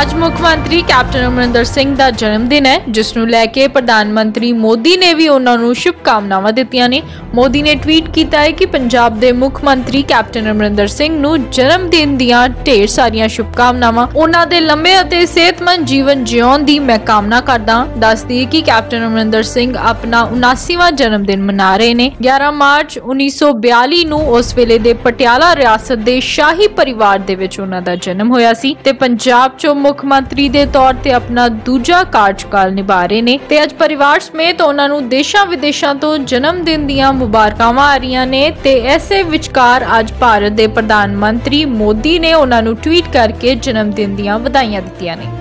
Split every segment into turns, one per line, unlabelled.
ਅੱਜ ਮੁੱਖ ਮੰਤਰੀ ਕੈਪਟਨ ਅਮਰਿੰਦਰ ਸਿੰਘ ਦਾ ਜਨਮ ਦਿਨ ਹੈ, ਜਿਸ ਨੂੰ ਲੈ ਕੇ ਪ੍ਰਧਾਨ ਮੰਤਰੀ ਮੋਦੀ ਨੇ ਵੀ ਉਹਨਾਂ ਨੂੰ ਸ਼ੁਭਕਾਮਨਾਵਾਂ ਦਿੱਤੀਆਂ ਨੇ। ਮੋਦੀ ਨੇ ਟਵੀਟ ਕੀਤਾ ਹੈ ਕਿ ਪੰਜਾਬ ਦੇ ਮੁੱਖ ਮੰਤਰੀ ਕੈਪਟਨ ਅਮਰਿੰਦਰ ਸਿੰਘ ਨੂੰ ਜਨਮ ਦਿਨ ਦੀਆਂ ਢੇਰ ਸਾਰੀਆਂ ਸ਼ੁਭਕਾਮਨਾਵਾਂ। ਉਹਨਾਂ ਦੇ ਲੰਬੇ ਅਤੇ ਸਿਹਤਮੰਦ ਜੀਵਨ ਜਿਉਣ ਦੀ ਮੈਂ ਕਾਮਨਾ ਕਰਦਾ। ਦੱਸਦੀ ਕਿ ਕੈਪਟਨ ਅਮਰਿੰਦਰ ਸਿੰਘ ਆਪਣਾ 79ਵਾਂ ਜਨਮ ਦਿਨ ਮਨਾ ਰਹੇ ਨੇ। 11 ਮਾਰਚ 1942 ਨੂੰ ਉਸ ਵੇਲੇ ਦੇ ਪਟਿਆਲਾ ਰਿਆਸਤ ਦੇ ਸ਼ਾਹੀ ਪਰਿਵਾਰ ਦੇ ਵਿੱਚ ਉਹਨਾਂ ਦਾ ਜਨਮ ਹੋਇਆ ਸੀ ਤੇ ਪੰਜਾਬ ਚੋਂ ਮੁੱਖ ਮੰਤਰੀ ਦੇ ਤੌਰ ਤੇ ਆਪਣਾ ਦੂਜਾ ਕਾਰਜਕਾਲ ਨਿਭਾ ਰਹੇ ਨੇ ਤੇ ਅੱਜ ਪਰਿਵਾਰ ਸਮੇਤ ਉਹਨਾਂ ਨੂੰ ਦੇਸ਼ਾਂ ਵਿਦੇਸ਼ਾਂ ਤੋਂ ਜਨਮ ਦਿਨ ਦੀਆਂ ਮੁਬਾਰਕਾਵਾਂ ਆ ਰਹੀਆਂ ਨੇ। ਤੇ ਐਸੇ ਵਿਚਕਾਰ ਅੱਜ ਭਾਰਤ ਦੇ ਪ੍ਰਧਾਨ ਮੰਤਰੀ ਮੋਦੀ ਨੇ ਉਹਨਾਂ ਨੂੰ ਟਵੀਟ ਕਰਕੇ ਜਨਮ ਦਿਨ ਦੀਆਂ ਵਧਾਈਆਂ ਦਿੱਤੀਆਂ ਨੇ।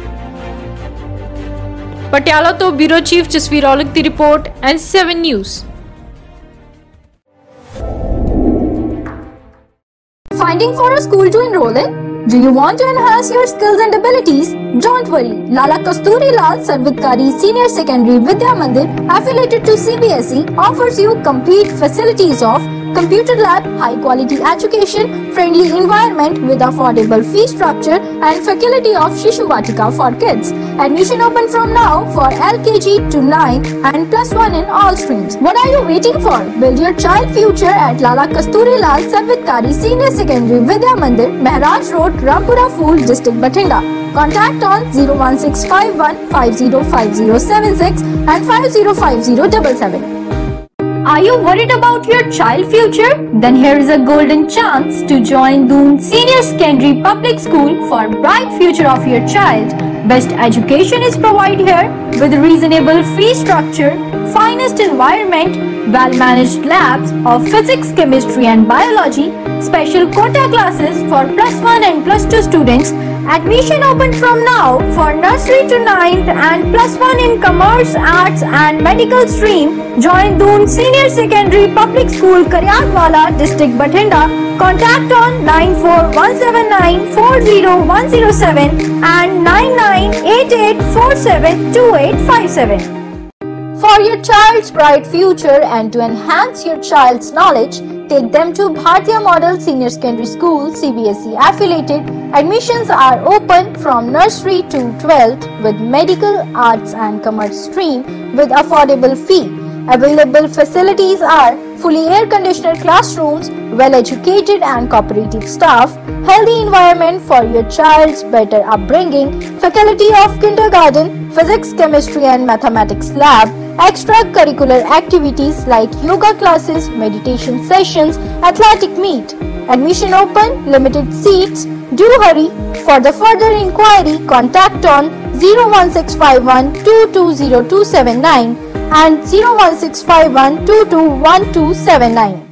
ਪਟਿਆਲਾ ਤੋਂ ਬਿਊਰੋ ਚੀਫ ਜਸਵੀਰ ਔਲਖ ਦੀ report, NC7 news.
Finding for a school to enroll in? Do you want to enhance your skills and abilities? Don't worry. Lala Kastoori-Lal Sarvitkari Senior Secondary Vidya Mandir, affiliated to CBSE, offers you complete facilities of computer lab, high quality education, friendly environment with affordable fee structure and faculty of Shishu Vatika for kids. Admission open from now for LKG to 9 and +1 in all streams. What are you waiting for? Build your child future at Lala Kastoori-Lal Sarvitkari Senior Secondary Vidya Mandir, Maharaj Road, Rampura Fool, District Bathinda. Contact on 01651 505076 and 505077. Are you worried about your child future? Then here is a golden chance to join Doon Senior Secondary Public School for bright future of your child. Best education is provided here with reasonable fee structure, finest environment, well-managed labs of physics, chemistry and biology, special quota classes for +1 and +2 students. Admission open from now for nursery to 9th and +1 in commerce, arts and medical stream. Join Doon Senior Secondary Public School, Karyadwala, District Bathinda. Contact on 9417940107 and 9988472857. For your child's bright future and to enhance your child's knowledge, take them to Bhartiya Model Senior Secondary School, CBSE affiliated. Admissions are open from nursery to 12th with medical, arts and commerce stream with affordable fee. Available facilities are fully air-conditioned classrooms, well-educated and cooperative staff, healthy environment for your child's better upbringing, faculty of kindergarten, physics, chemistry and mathematics lab, extracurricular activities like yoga classes, meditation sessions, athletic meet. Admission open, limited seats. Do hurry. For the further inquiry, contact on 01651 220279 and 01651 221279.